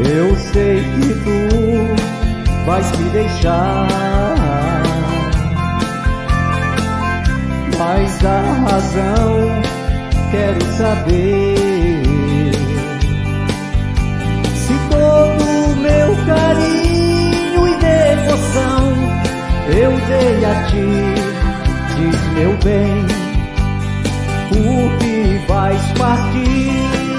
Eu sei que tu vais me deixar, mas a razão quero saber. Se todo meu carinho e devoção eu dei a ti, diz meu bem, por que vais partir?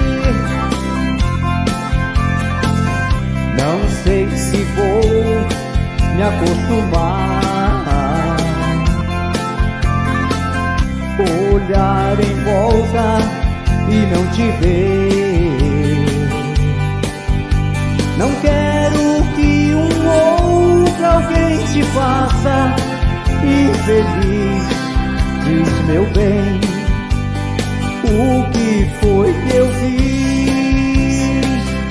Não sei se vou me acostumar, olhar em volta e não te ver. Não quero que outro alguém te faça infeliz, diz meu bem, o que foi que eu fiz?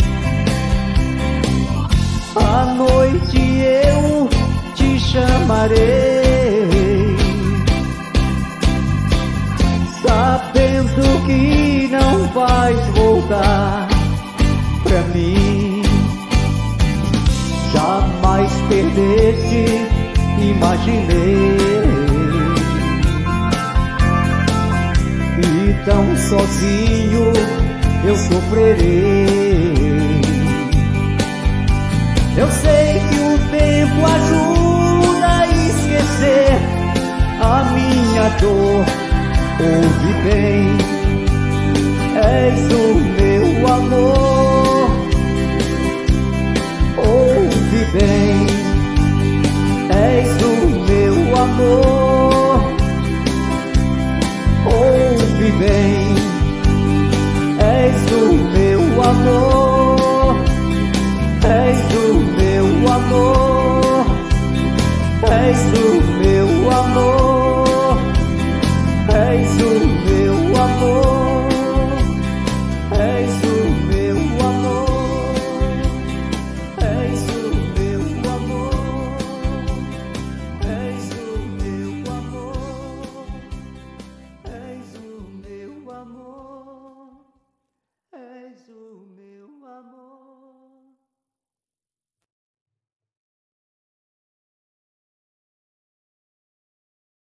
À noite eu te chamarei, sabendo que não vais voltar pra mim. Jamais perdeste, imaginei, e tão sozinho eu sofrerei. Eu sei que o tempo ajuda a esquecer a minha dor. Ouve bem, és o meu amor.